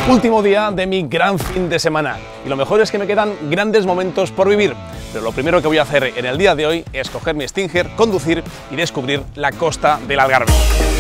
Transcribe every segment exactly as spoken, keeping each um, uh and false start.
Último día de mi gran fin de semana y lo mejor es que me quedan grandes momentos por vivir, pero lo primero que voy a hacer en el día de hoy es coger mi Stinger, conducir y descubrir la costa del Algarve.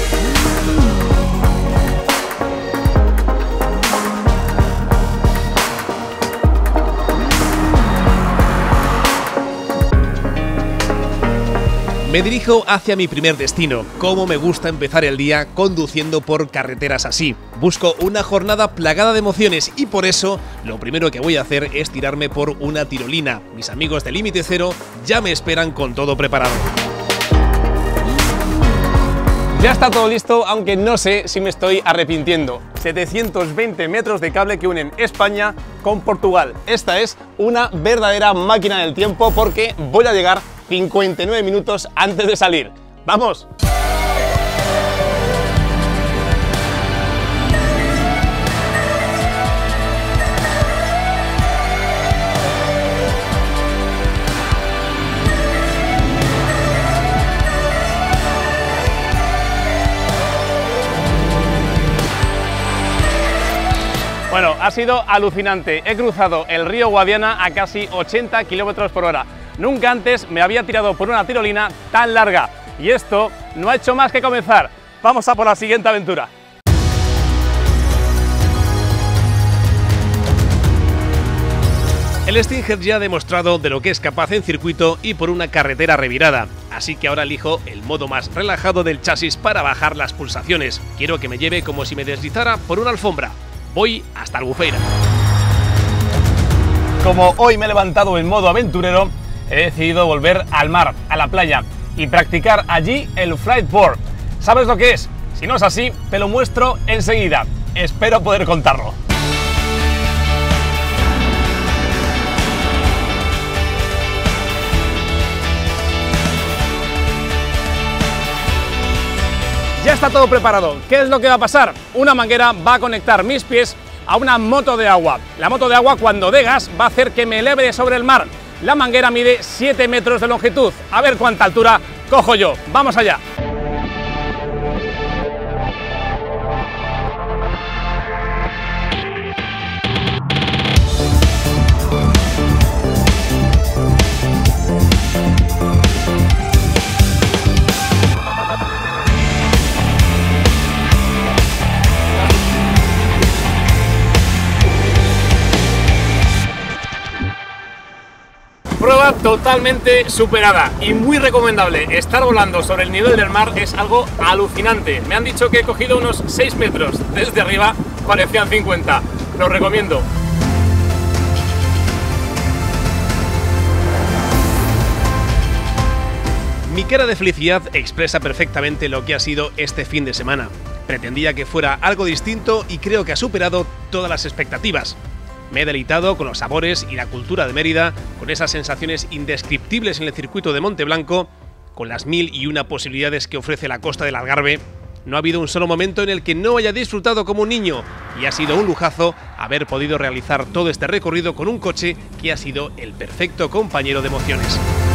Me dirijo hacia mi primer destino. Cómo me gusta empezar el día conduciendo por carreteras así. Busco una jornada plagada de emociones y por eso lo primero que voy a hacer es tirarme por una tirolina. Mis amigos de Límite Cero ya me esperan con todo preparado. Ya está todo listo, aunque no sé si me estoy arrepintiendo. setecientos veinte metros de cable que unen España con Portugal. Esta es una verdadera máquina del tiempo porque voy a llegar cincuenta y nueve minutos antes de salir. ¡Vamos! Bueno, ha sido alucinante. He cruzado el río Guadiana a casi ochenta kilómetros por hora. Nunca antes me había tirado por una tirolina tan larga. Y esto no ha hecho más que comenzar. Vamos a por la siguiente aventura. El Stinger ya ha demostrado de lo que es capaz en circuito y por una carretera revirada. Así que ahora elijo el modo más relajado del chasis para bajar las pulsaciones. Quiero que me lleve como si me deslizara por una alfombra. Voy hasta Albufeira. Como hoy me he levantado en modo aventurero, he decidido volver al mar, a la playa, y practicar allí el flightboard. ¿Sabes lo que es? Si no es así, te lo muestro enseguida. Espero poder contarlo. Ya está todo preparado. ¿Qué es lo que va a pasar? Una manguera va a conectar mis pies a una moto de agua. La moto de agua, cuando dé gas, va a hacer que me eleve sobre el mar. La manguera mide siete metros de longitud. A ver cuánta altura cojo yo. ¡Vamos allá! Prueba totalmente superada y muy recomendable. Estar volando sobre el nivel del mar es algo alucinante. Me han dicho que he cogido unos seis metros. Desde arriba parecían cincuenta. Lo recomiendo. Mi cara de felicidad expresa perfectamente lo que ha sido este fin de semana. Pretendía que fuera algo distinto y creo que ha superado todas las expectativas. Me he deleitado con los sabores y la cultura de Mérida, con esas sensaciones indescriptibles en el circuito de Monteblanco, con las mil y una posibilidades que ofrece la costa del Algarve. No ha habido un solo momento en el que no haya disfrutado como un niño y ha sido un lujazo haber podido realizar todo este recorrido con un coche que ha sido el perfecto compañero de emociones.